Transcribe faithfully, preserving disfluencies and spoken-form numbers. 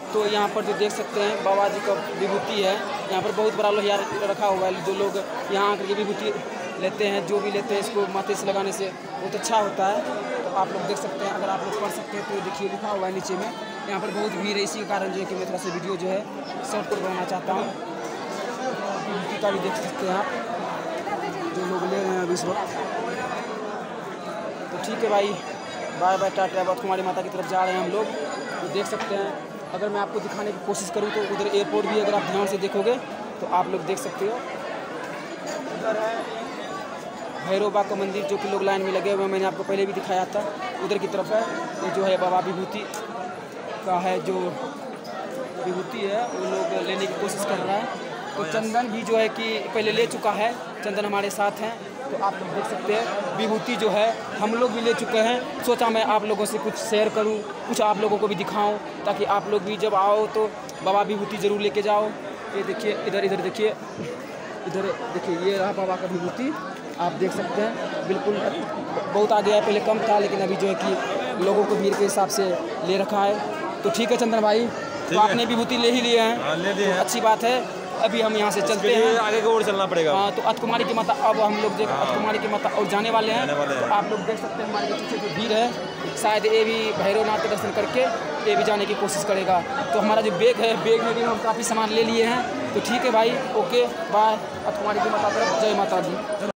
तो यहाँ पर जो देख सकते हैं बाबा जी का विभूति है। यहाँ पर बहुत बड़ा लोहिया रखा हुआ है। जो लोग यहाँ आकर के विभूति लेते हैं, जो भी लेते हैं, इसको माथे से लगाने से बहुत अच्छा होता है। तो आप लोग देख सकते हैं, अगर आप लोग पढ़ सकते हैं तो देखिए लिखा हुआ है नीचे में। यहाँ पर बहुत भीड़ है, इसी के कारण जो है कि मैं थोड़ा सा वीडियो जो है शॉर्ट कर बनाना चाहता हूँ। विभूति का भी देख सकते हैं आप, जो लोग ले रहे हैं अभी इस वक्त। तो ठीक है भाई, बाय बाय, टाटा। अब कुमारी माता की तरफ जा रहे हैं हम लोग। तो देख सकते हैं, अगर मैं आपको दिखाने की कोशिश करूँ तो उधर एयरपोर्ट भी, अगर आप ध्यान से देखोगे तो आप लोग देख सकते हो। उधर है भैरव बाबा का मंदिर, जो कि लोग लाइन में लगे हुए हैं। मैंने आपको पहले भी दिखाया था। उधर की तरफ है ये जो है बाबा विभूति का है, जो विभूति है वो लोग लेने की कोशिश कर रहा है। तो चंदन भी जो है कि पहले ले चुका है, चंदन हमारे साथ हैं। तो आप लोग देख सकते हैं विभूति जो है हम लोग भी ले चुके हैं। सोचा मैं आप लोगों से कुछ शेयर करूं, कुछ आप लोगों को भी दिखाऊं, ताकि आप लोग भी जब आओ तो बाबा विभूति ज़रूर लेके जाओ। ये देखिए, इधर इधर देखिए, इधर देखिए, ये रहा बाबा का विभूति। आप देख सकते हैं बिल्कुल बहुत आ गया है, पहले कम था लेकिन अभी जो है कि लोगों को भीड़ के हिसाब से ले रखा है। तो ठीक है चंदन भाई, तो आपने विभूति ले ही लिए हैं, ले लिए हैं। अच्छी बात है। अभी हम यहाँ से चलते हैं, आगे की ओर चलना पड़ेगा। हाँ, तो अतकुमारी की माता, अब हम लोग देख अतकुमारी की माता और जाने वाले हैं। तो आप लोग देख सकते हैं हमारे पीछे जो भीड़ है, शायद ये भी भैरवनाथ के दर्शन करके ये भी जाने की कोशिश करेगा। तो हमारा जो बैग है, बैग में भी हम काफ़ी सामान ले लिए हैं। तो ठीक है भाई, ओके बाय। अतकुमारी की माता तरफ जय माता दी।